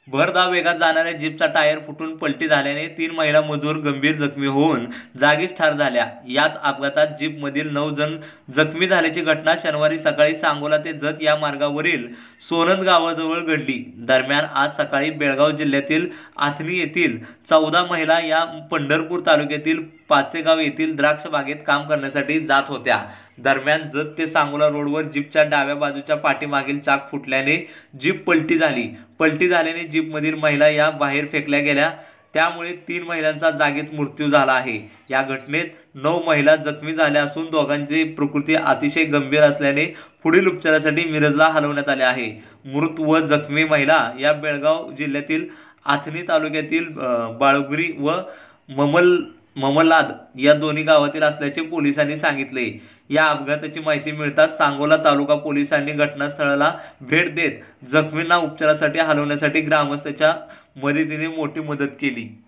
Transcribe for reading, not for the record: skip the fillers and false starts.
भरधाव वेगात जाणाऱ्या जीपचा टायर फुटून पलटी झाल्याने 3 महिला मजूर गंभीर जखमी होऊन जागीच ठार झाल्या। याच अपघातात जीपमधील 9 जण जखमी झाल्याची घटना शनिवारी सकाळी सांगोला ते जत या मार्गावरील सोनंद गावाजवळ घडली। दरम्यान आज सकाळी बेळगाव जिल्ह्यातील आथणी येथील 14 महिला या पंढरपूर तालुक्यातील पाचेगाव येथील द्राक्ष बागेत काम करण्यासाठी जात होत्या। दरम्यान जत ते सांगोला रोडवर जीपच्या डाव्या बाजूच्या पाठीमागील चाक फुटल्याने जीप पलटी झाली। पलटी झाल्याने जीपमधील महिला या बाहेर फेकल्या गेल्या, त्यामुळे 3 महिलांचा जागीच मृत्यू झाला आहे। या घटनेत 9 महिला जखमी झाल्या असून दोघांची प्रकृती अतिशय गंभीर असल्याने पुढील उपचारासाठी मिरजला हलवण्यात आले आहे। मृत व जखमी महिला या बेळगाव जिल्ह्यातील आथणी तालुक्यातील बाळगुरी व ममलाद या दोन्ही गावातील असल्याचे पोलिसांनी सांगितले। या अपघाताची माहिती मिळताच सांगोला तालुका पोलिसांनी घटनास्थळाला भेट देत जखमींना उपचारासाठी हलवण्यासाठी ग्रामस्थांच्या मदतीने मोठी मदत केली।